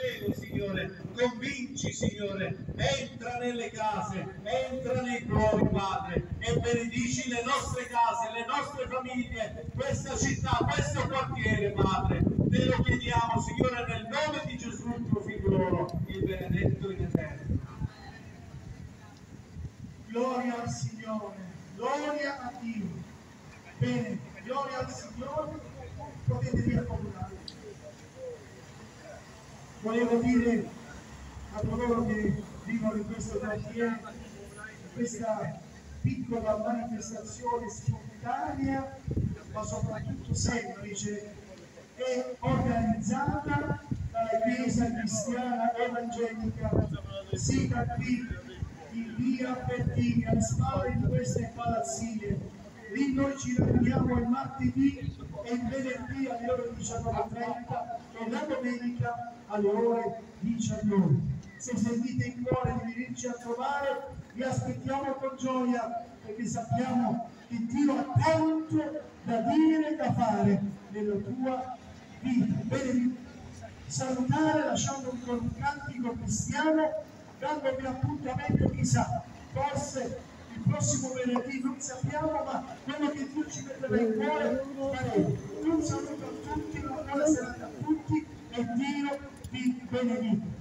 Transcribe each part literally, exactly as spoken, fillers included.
prego, Signore, convinci, Signore, entra nelle case, entra nei cuori, Padre, e benedici le nostre case, le nostre famiglie, questa città, questo quartiere, Padre. Te lo chiediamo, Signore, nel nome di Gesù, tuo figliolo, il benedetto in eterno. Gloria al Signore, gloria a Dio. Bene, gloria al Signore, potete riaccomodare. Volevo dire a coloro che vivono in questo quartiere, questa piccola manifestazione spontanea, ma soprattutto semplice, è organizzata dalla Chiesa Cristiana Evangelica sita qui in via Pertini, alle spalle di queste palazzine. Lì noi ci riuniamo il martedì e il venerdì alle ore diciannove e trenta e la domenica alle ore diciannove. Se sentite in cuore di venirci a trovare, vi aspettiamo con gioia, perché sappiamo che Dio ha tanto da dire e da fare nella tua vita. Bene, salutare lasciando con un cantico cristiano, dandovi appuntamento, chissà, forse il prossimo venerdì, non sappiamo, ma quello che Dio ci metterà in cuore faremo. Un saluto a tutti, una buona serata a tutti e Dio vi benedica.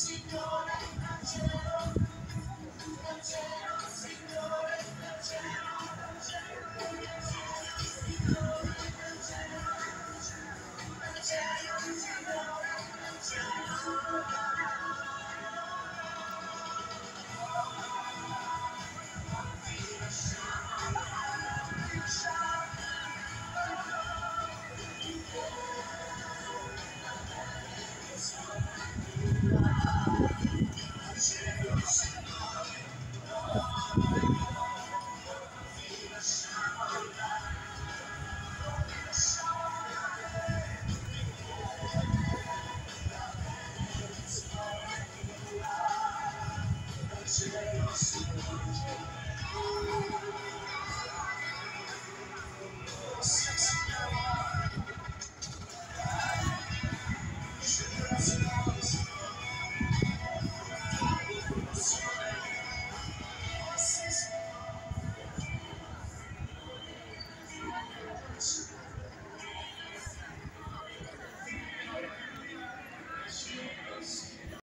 Signore,